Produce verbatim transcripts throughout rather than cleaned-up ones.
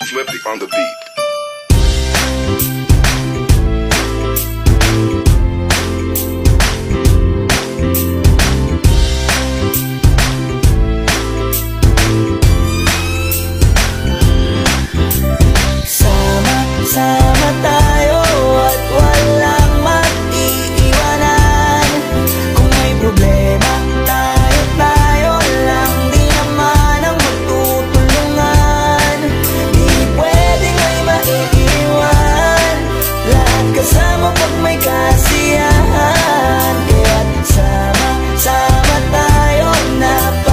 Flippy on the beat. Sama tayo at walang mag-iiwanan. Kung may problema, tayo tayo lang, di naman ang magtutulungan. Di pwedeng may maiiwan, lahat kasama pag may kasiyahan. Kaya't sama-sama tayo na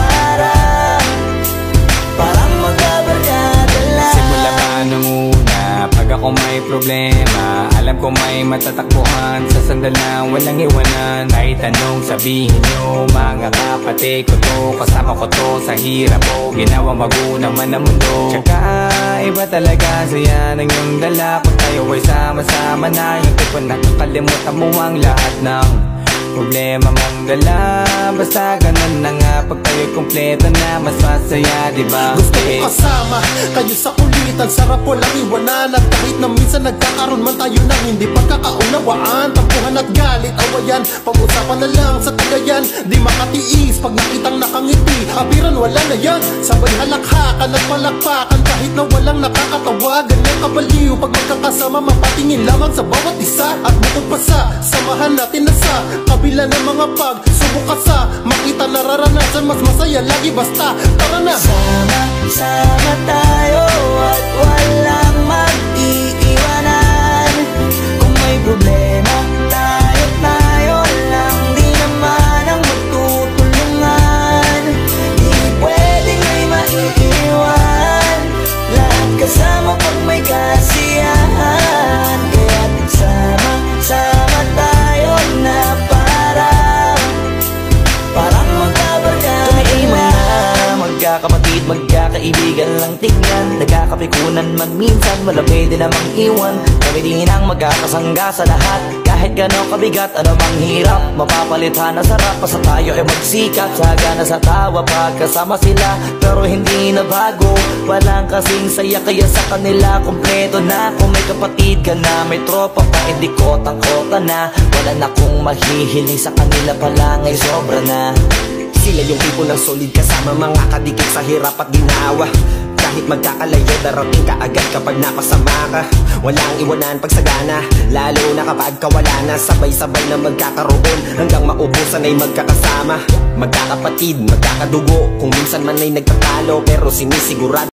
parang Parang magkabarkada lang. Simula pa nung una, pag ako may problema, alam ko may matatakbuhan. Sa sandal na walang iwanan, kahit anong sabihin nyo, mga kapatid ko to, kasama ko to sa hirap ko, ginawa bago naman ang mundo. Tsaka iba talaga saya ng iyong dala, kung tayo ay sama-sama na, yung tipo nakakalimutan mo ang lahat ng problema mong dala. Basta ganun na nga, pag tayo'y kumpleto na, mas masaya, diba? Gusto ko kasama kayo sa kulitan, sarap ko lang iwanan. At kahit na minsan nagkakaroon man tayo ng hindi pagkakaunawaan, tampuhan at galit, awayan, pag-usapan na lang sa tagayan. Di makatiis pag nakitang nakangiti, abiran wala na yan. Sabay halakhakan at palakpakan, kahit na walang nakakatawa. Ganyan kabaliw pag magkakasama, mapatingin lamang sa bawat isa. At bukod pa sa samahan natin na sa kabila ng mga pagsubok ka sa makita nararanasan, mas masaya lagi basta tara na. Sama-sama tayo at walang mag-iiwanan. Kung may problema, tayo tayo lang, di naman ang magtutulungan. Di pwedeng may maiiwan, lahat kasama pag may kasiyahan. Kaya't sama-sama tayo na parang magkabarkada lang. Magkakapatid, magkakaibigan lang tingnan, nagkakapikunan man minsan, wala pwede namang iwan. Kami din ang magkakasangga sa lahat, kahit gano'ng kabigat, ano bang hirap, mapapalitan na sarap. Basta tayo ay magsikap, sagana sa tawa pagkasama sila, pero hindi na bago, walang kasing saya. Kaya sa kanila kumpleto na, kung may kapatid ka na, may tropa pa, hindi kotang-kota na. Wala na kong mahihiling sa kanila pa lang ay sobra na. Sila yung tipo ng solid kasama, mga kadikit sa hirap at ginawa. Kahit magkakalayo, darating ka agad kapag napasama ka. Walang iwanan pag sagana, lalo na kapag kawala na. Sabay-sabay na magkakaroon, hanggang maubusan ay magkakasama. Magkakapatid, magkakadugo, kung minsan man ay nagtatalo, pero sinisigurado